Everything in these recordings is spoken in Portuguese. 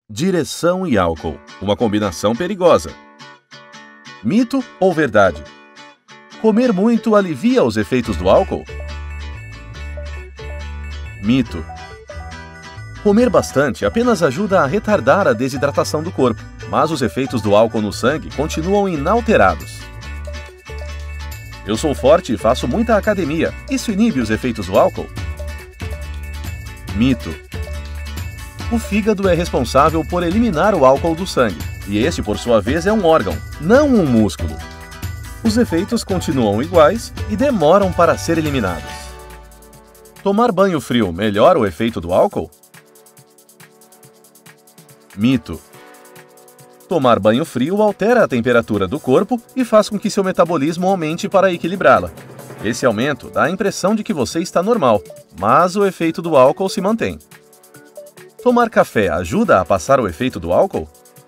Direção e álcool, uma combinação perigosa. Mito ou verdade? Comer muito alivia os efeitos do álcool? Mito. Comer bastante apenas ajuda a retardar a desidratação do corpo, mas os efeitos do álcool no sangue continuam inalterados. Eu sou forte e faço muita academia. Isso inibe os efeitos do álcool? Mito. O fígado é responsável por eliminar o álcool do sangue, e este, por sua vez, é um órgão, não um músculo. Os efeitos continuam iguais e demoram para ser eliminados. Tomar banho frio melhora o efeito do álcool? Mito. Tomar banho frio altera a temperatura do corpo e faz com que seu metabolismo aumente para equilibrá-la. Esse aumento dá a impressão de que você está normal, mas o efeito do álcool se mantém. Tomar café ajuda a passar o efeito do álcool?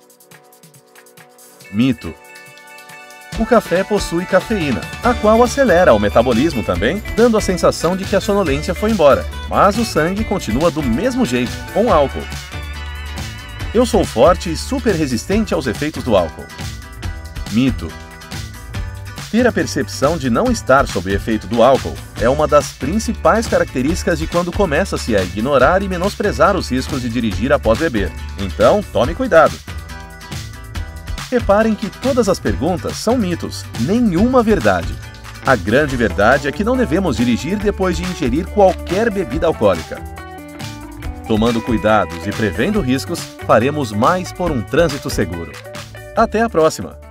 Mito. O café possui cafeína, a qual acelera o metabolismo também, dando a sensação de que a sonolência foi embora, mas o sangue continua do mesmo jeito, com álcool. Eu sou forte e super resistente aos efeitos do álcool. Mito. Ter a percepção de não estar sob efeito do álcool é uma das principais características de quando começa-se a ignorar e menosprezar os riscos de dirigir após beber. Então, tome cuidado. Reparem que todas as perguntas são mitos, nenhuma verdade. A grande verdade é que não devemos dirigir depois de ingerir qualquer bebida alcoólica. Tomando cuidados e prevendo riscos, faremos mais por um trânsito seguro. Até a próxima!